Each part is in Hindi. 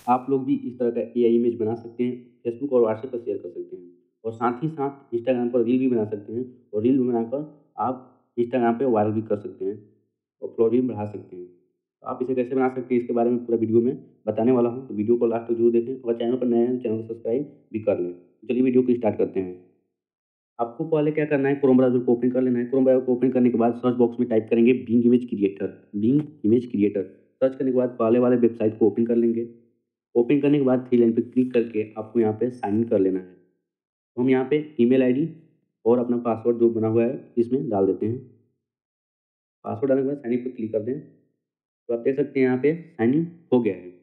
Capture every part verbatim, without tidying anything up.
आप लोग भी इस तरह का एआई इमेज बना सकते हैं, फेसबुक और व्हाट्सएप पर शेयर कर सकते हैं और साथ ही साथ इंस्टाग्राम पर रील भी बना सकते हैं और रील बनाकर आप इंस्टाग्राम पे वायरल भी कर सकते हैं और फॉलोअर भी बढ़ा सकते हैं। तो आप इसे कैसे बना सकते हैं इसके बारे में पूरा वीडियो में बताने वाला हूँ, तो वीडियो को लास्ट तक ज़रूर देखें और चैनल पर नए हैं तो चैनल को सब्सक्राइब भी कर लें। तो चलिए वीडियो को स्टार्ट करते हैं। आपको पहले क्या करना है, क्रोम ब्राउज़र को ओपन कर लेना है। क्रोम ब्राउज़र को ओपन करने के बाद सर्च बॉक्स में टाइप करेंगे Bing image creator, Bing image creator. Search करने के बाद पहले वाले वेबसाइट को ओपन कर लेंगे। ओपन करने के बाद थ्री लाइन पे क्लिक करके आपको यहाँ पे साइन इन कर लेना है। तो हम यहाँ पे ईमेल आईडी और अपना पासवर्ड जो बना हुआ है इसमें डाल देते हैं। पासवर्ड डालने के बाद साइन इन पे क्लिक कर दें, तो आप देख सकते हैं यहाँ पे साइन इन हो गया है।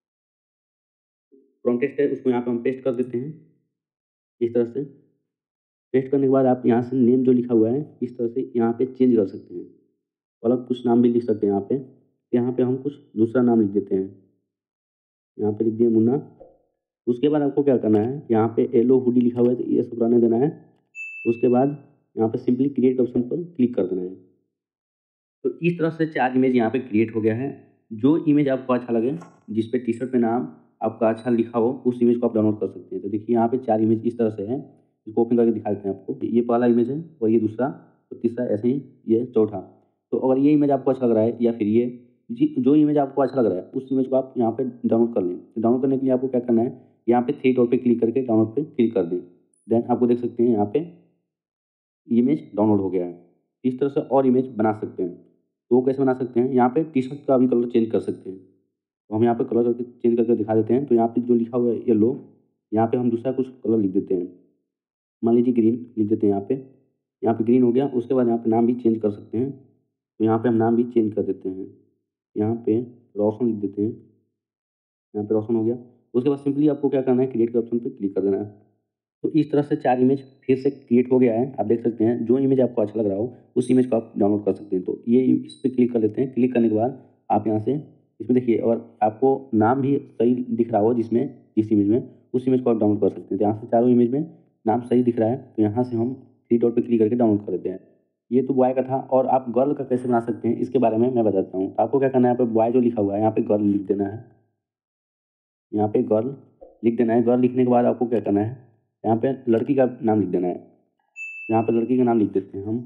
प्रॉम्प्ट टेक्स्ट है उसको यहाँ पे हम पेस्ट कर देते हैं इस तरह से। पेस्ट करने के बाद आप यहाँ से नेम जो लिखा हुआ है इस तरह से यहाँ पे चेंज कर सकते हैं और आप कुछ नाम भी लिख सकते हैं यहाँ पे। यहाँ पे हम कुछ दूसरा नाम लिख देते हैं, यहाँ पे लिख दिए मुन्ना। उसके बाद आपको क्या करना है, यहाँ पे येलो हुडी लिखा हुआ है तो ये सब रहने देना है। उसके बाद यहाँ पे सिंपली क्रिएट ऑप्शन पर क्लिक कर देना है। तो इस तरह से चार इमेज यहाँ पे क्रिएट हो गया है। जो इमेज आपको अच्छा लगे, जिस पे टी-शर्ट पे नाम आपका अच्छा लिखा हो, उस इमेज को आप डाउनलोड कर सकते हैं। तो देखिए यहाँ पे चार इमेज इस तरह से हैं, इसको ओपन करके दिखा देते हैं आपको। ये पहला इमेज है और ये दूसरा और तीसरा ऐसे ही ये चौथा। तो अगर ये इमेज आपको अच्छा लग रहा है या फिर ये जी जो इमेज आपको अच्छा लग रहा है, उस इमेज को आप यहाँ पे डाउनलोड कर लें। तो डाउनलोड करने के लिए आपको क्या करना है, यहाँ पे थ्री डॉट पे क्लिक करके डाउनलोड पे क्लिक कर दें। देन आपको देख सकते हैं यहाँ पे इमेज डाउनलोड हो गया है। इस तरह से और इमेज बना सकते हैं। तो वो कैसे बना सकते हैं, यहाँ पे टी-शर्ट का भी कलर चेंज कर सकते हैं। तो हम यहाँ पे कलर करके चेंज करके दिखा देते हैं। तो यहाँ पे जो लिखा हुआ है येलो, यहाँ पे हम दूसरा कुछ कलर लिख देते हैं। मान लीजिए ग्रीन लिख देते हैं यहाँ पे। यहाँ पे ग्रीन हो गया, उसके बाद यहाँ पे नाम भी चेंज कर सकते हैं। तो यहाँ पे हम नाम भी चेंज कर देते हैं। यहाँ पे रोशन लिख देते हैं, यहाँ पे रोशन हो गया। उसके बाद सिंपली आपको क्या करना है, क्रिएट के ऑप्शन पे क्लिक कर देना है। तो इस तरह से चार इमेज फिर से क्रिएट हो गया है। आप देख सकते हैं जो इमेज आपको अच्छा लग रहा हो, उस इमेज को आप डाउनलोड कर सकते हैं। तो ये इस पे क्लिक कर लेते हैं। क्लिक करने के बाद आप यहाँ से इसमें देखिए और आपको नाम भी सही दिख रहा हो जिसमें जिस इमेज में, उस इमेज को आप डाउनलोड कर सकते हैं। तो यहाँ से चारों इमेज में नाम सही दिख रहा है, तो यहाँ से हम थ्री डॉट पे क्लिक करके डाउनलोड कर देते हैं। ये तो बॉय का था और आप गर्ल का कैसे बना सकते हैं इसके बारे में मैं बताता हूँ। तो आपको क्या करना है, यहाँ पे बॉय जो लिखा हुआ है यहाँ पे गर्ल लिख देना है। यहाँ पे गर्ल लिख देना है। गर्ल लिखने के बाद आपको क्या करना है, यहाँ पे लड़की का नाम लिख देना है। यहाँ पे लड़की का नाम लिख देते हैं हम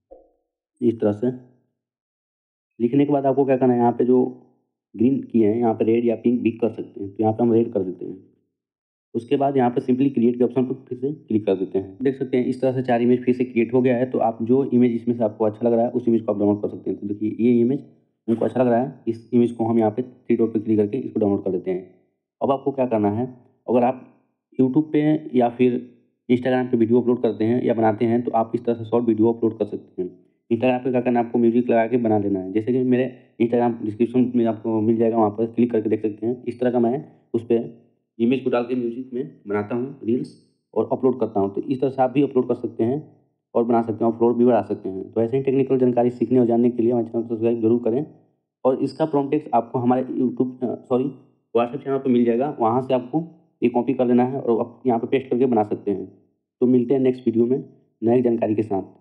इस तरह से। लिखने के बाद आपको क्या करना है, यहाँ पे जो ग्रीन किए हैं यहाँ पे रेड या पिंक भी कर सकते हैं। तो यहाँ पे हम रेड कर देते हैं। उसके बाद यहाँ पे सिंपली क्रिएट के ऑप्शन पर फिर से क्लिक कर देते हैं। देख सकते हैं इस तरह से चार इमेज फिर से क्रिएट हो गया है। तो आप जो इमेज इसमें से आपको अच्छा लग रहा है उस इमेज को आप डाउनलोड कर सकते हैं। तो देखिए ये इमेज हमको अच्छा लग रहा है, इस इमेज को हम यहाँ पे थ्री डॉट पे क्लिक करके इसको डाउनलोड कर लेते हैं। अब आपको क्या करना है, अगर आप यूट्यूब पे या फिर इंस्टाग्राम पे वीडियो अपलोड करते हैं या बनाते हैं तो आप इस तरह से शॉर्ट वीडियो अपलोड कर सकते हैं। इंस्टाग्राम पे क्या करना है, आपको म्यूजिक लगा के बना लेना है। जैसे कि मेरे इंस्टाग्राम डिस्क्रिप्शन में आपको मिल जाएगा, वहाँ पर क्लिक करके देख सकते हैं। इस तरह का मैं उस पे इमेज को डाल के म्यूजिक में बनाता हूँ रील्स और अपलोड करता हूँ। तो इस तरह से आप भी अपलोड कर सकते हैं और बना सकते हैं और अपलोड भी बढ़ा सकते हैं। तो ऐसे ही टेक्निकल जानकारी सीखने और जानने के लिए हमारे चैनल को सब्सक्राइब जरूर करें और इसका प्रॉम्प्ट टेक्स्ट आपको हमारे यूट्यूब सॉरी व्हाट्सएप चैनल पर मिल जाएगा, वहाँ से आपको ये कॉपी कर लेना है और आप यहाँ पे पेस्ट करके बना सकते हैं। तो मिलते हैं नेक्स्ट वीडियो में नई जानकारी के साथ।